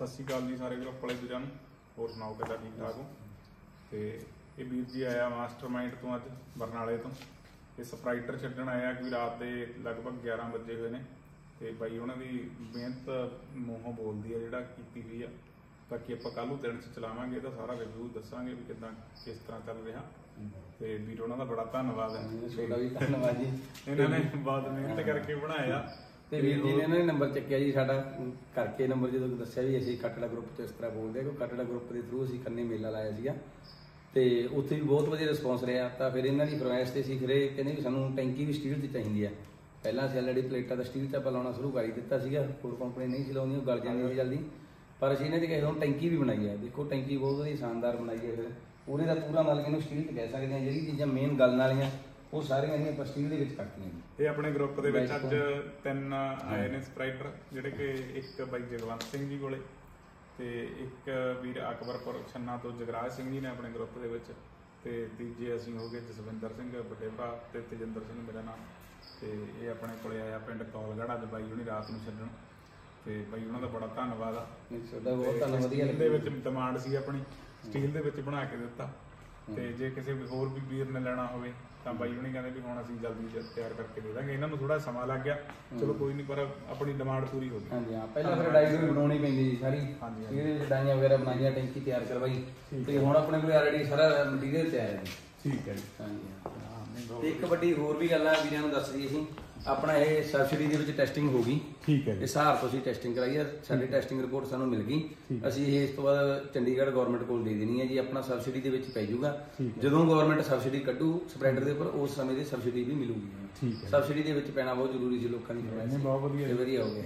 सत श्री अकाल जी सारे ग्रुप वाले वीरां नूं। होर सुनाओ किदा ठीक ठाक हो। तो ये वीर जी आया मास्टरमाइंड तो अज बरनाले तो ये सप्राइटर छड्डण आया कि रात के लगभग 11 बजे हुए ने। तो बाई उन्होंने मेहनत मूहों बोलती है जिहड़ा कीती हुई है। बाकी आप कल दिन च चलावांगे तो सारा रिव्यू दसांगे भी किदां किस तरह चल रहा। तो वीर उन्होंने बड़ा धन्नवाद है, धन्नवाद जी। इन्होंने बहुत मेहनत करके बनाया। ਤੇ ਵੀਰ ਜੀ ਨੇ ਇਹਨਾਂ ਨੰਬਰ ਚੱਕਿਆ ਜੀ ਸਾਡਾ ਕਰਕੇ ਨੰਬਰ ਜਦੋਂ ਦੱਸਿਆ ਵੀ ਅਸੀਂ ਕੱਟੜਾ ਗਰੁੱਪ 'ਚ ਇਸ ਤਰ੍ਹਾਂ ਬੋਲਦੇ ਆ ਕਿ ਕੱਟੜਾ ਗਰੁੱਪ ਦੇ ਥਰੂ ਅਸੀਂ ਖੰਨੇ ਮੇਲਾ ਲਾਇਆ ਸੀਗਾ ਤੇ ਉੱਥੇ ਵੀ ਬਹੁਤ ਵਧੀਆ ਰਿਸਪੌਂਸ ਰਿਹਾ। ਤਾਂ ਫਿਰ ਇਹਨਾਂ ਦੀ ਫਰਮਾਇਸ਼ ਤੇ ਸੀ ਫਿਰ ਇਹ ਕਹਿੰਦੇ ਵੀ ਸਾਨੂੰ ਟੈਂਕੀ ਵੀ ਸਟੀਲ ਦੀ ਚਾਹੀਦੀ ਆ। ਪਹਿਲਾਂ ਅਸੀਂ ਆਲਰੇਡੀ ਪਲੇਟਾਂ ਦਾ ਸਟੀਲ 'ਚ ਆਪਾਂ ਲਾਉਣਾ ਸ਼ੁਰੂ ਕਰ ਹੀ ਦਿੱਤਾ ਸੀਗਾ, ਹੋਰ ਕੰਪਨੀ ਨਹੀਂ ਸੀ ਲਾਉਂਦੀ, ਉਹ ਗਲ ਜਾਂਦੀ ਸੀ ਜਲਦੀ। ਪਰ ਅਸੀਂ ਇਹਨਾਂ ਦੀ ਕਿਸੇ ਹੁਣ ਟੈਂਕੀ ਵੀ ਬਣਾਈ ਹੈ। ਦੇਖੋ ਟੈਂਕੀ ਬਹੁਤ ਵਧੀਆ ਸ਼ਾਨਦਾਰ ਬਣਾਈ ਹੈ। ਫਿਰ ਪੂਰੇ ਦਾ ਪੂਰਾ ਮਤਲਬ ਇਹਨੂੰ ਸਟੀਲ 'ਚ ਕਹਿ ਸਕਦੇ ਹਾਂ। ਜਿਹੜੀ ਚੀਜ਼ਾਂ ਮੇਨ ਗਲਣ ਵਾਲੀਆਂ ਉਹ ਸਾਰੀਆਂ ਇਹਦੀਆਂ ਆਪਾਂ ਸਟੀਲ ਦੇ ਵਿੱਚ ਕੱਟੀਆਂ ਜੀ। ਇਹ ਆਪਣੇ ਗਰੁੱਪ ਦੇ ਵਿੱਚ ਅੱਜ 3 ਆਏ ਨੇ ਸਪਰਾਈਟਰ, ਜਿਹੜੇ ਕਿ ਇੱਕ ਬਾਈ ਜਗਵੰਤ ਸਿੰਘ ਜੀ ਕੋਲੇ ਤੇ ਇੱਕ ਵੀਰ ਅਕਬਰਪੁਰ ਛੰਨਾ ਤੋਂ ਜਗਰਾਜ ਸਿੰਘ ਜੀ ਨੇ ਆਪਣੇ ਗਰੁੱਪ ਦੇ ਵਿੱਚ, ਤੇ ਤੀਜੇ ਅਸੀਂ ਹੋ ਗਏ ਜਸਵਿੰਦਰ ਸਿੰਘ ਵੱਡੇ ਭਰਾ ਤੇ ਤੇਜਿੰਦਰ ਸਿੰਘ ਮੇਰਾ ਨਾਮ। ਤੇ ਇਹ ਆਪਣੇ ਕੋਲੇ ਆਇਆ ਪਿੰਡ ਕੌਲਗੜ੍ਹ ਅੱਜ ਬਾਈ ਹੁਣੀ ਰਾਤ ਨੂੰ ਛੱਡਣ। ਤੇ ਬਾਈ ਉਹਨਾਂ ਦਾ ਬੜਾ ਧੰਨਵਾਦ ਆ। ਬਹੁਤ ਧੰਨਵਾਦ। ਸਟੀਲ ਦੇ ਵਿੱਚ ਡਿਮਾਂਡ ਸੀ ਆਪਣੀ, ਸਟੀਲ ਦੇ ਵਿੱਚ ਬਣਾ ਕੇ ਦਿੱਤਾ। ਤੇ ਜੇ ਕਿਸੇ ਹੋਰ ਵੀ ਵੀਰ ਨੇ ਲੈਣਾ ਹੋਵੇ ਤਾਂ ਬਾਈ ਹੁਣੀ ਕਹਿੰਦੇ ਵੀ ਹੁਣ ਅਸੀਂ ਜਲਦੀ ਤਿਆਰ ਕਰਕੇ ਦੇ ਦਾਂਗੇ। ਇਹਨਾਂ ਨੂੰ ਥੋੜਾ ਸਮਾਂ ਲੱਗ ਗਿਆ, ਚਲੋ ਕੋਈ ਨਹੀਂ, ਪਰ ਆਪਣੀ ਡਿਮਾਂਡ ਪੂਰੀ ਹੋ ਗਈ। ਹਾਂਜੀ ਹਾਂ, ਪਹਿਲਾਂ ਫਿਰ ਡਾਈ ਵੀ ਬਣਾਉਣੀ ਪੈਂਦੀ ਸੀ ਸਾਰੀ, ਇਹਦੇ ਵਿੱਚ ਡਾਈਆਂ ਵਗੈਰਾ ਬਣਾਈਆਂ, ਟੈਂਕੀ ਤਿਆਰ ਕਰਵਾਈ ਤੇ ਹੁਣ ਆਪਣੇ ਕੋਲ ਆਲਰੇਡੀ ਸਾਰਾ ਮਟੀਰੀਅਲ ਤਿਆਰ ਹੈ ਜੀ। ਠੀਕ ਹੈ ਜੀ। ਹਾਂਜੀ। ਤੇ ਇੱਕ ਵੱਡੀ ਹੋਰ ਵੀ ਗੱਲ ਆ ਵੀਰਾਂ ਨੂੰ ਦੱਸ ਦਈਏ, ਅਸੀਂ ਆਪਣਾ ਇਹ ਸਬਸਿਡੀ ਦੇ ਵਿੱਚ ਟੈਸਟਿੰਗ ਹੋ ਗਈ। ਠੀਕ ਹੈ ਜੀ। ਇਸ ਹਿਸਾਬ ਤੋਂ ਅਸੀਂ ਟੈਸਟਿੰਗ ਕਰਾਈ ਆ, ਸਾਡੀ ਟੈਸਟਿੰਗ ਰਿਪੋਰਟ ਸਾਨੂੰ ਮਿਲ ਗਈ। ਅਸੀਂ ਇਹ ਇਸ ਤੋਂ ਬਾਅਦ ਚੰਡੀਗੜ੍ਹ ਗਵਰਨਮੈਂਟ ਕੋਲ ਦੇ ਦੇਣੀ ਹੈ ਜੀ। ਆਪਣਾ ਸਬਸਿਡੀ ਦੇ ਵਿੱਚ ਪੈ ਜਾਊਗਾ। ਜਦੋਂ ਗਵਰਨਮੈਂਟ ਸਬਸਿਡੀ ਕੱਢੂ ਸਪਰੈਡਰ ਦੇ ਉੱਪਰ, ਉਸ ਸਮੇਂ ਦੀ ਸਬਸਿਡੀ ਵੀ ਮਿਲੂਗੀ। ਠੀਕ ਹੈ। ਸਬਸਿਡੀ ਦੇ ਵਿੱਚ ਪੈਣਾ ਬਹੁਤ ਜ਼ਰੂਰੀ ਸੀ ਲੋਕਾਂ ਦੀ ਫਰਮਾਇਸ਼। ਬਹੁਤ ਵਧੀਆ, ਵਧੀਆ ਹੋ ਗਿਆ।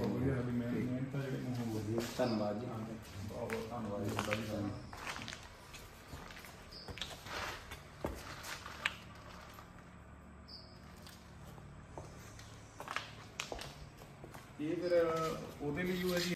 ਧੰਨਵਾਦ ਜੀ। ਬਹੁਤ ਬਹੁਤ ਧੰਨਵਾਦ ਜੀ। ਇਹ ਫਿਰ ਉਹਦੇ ਲਈ ਹੈ ਜੀ।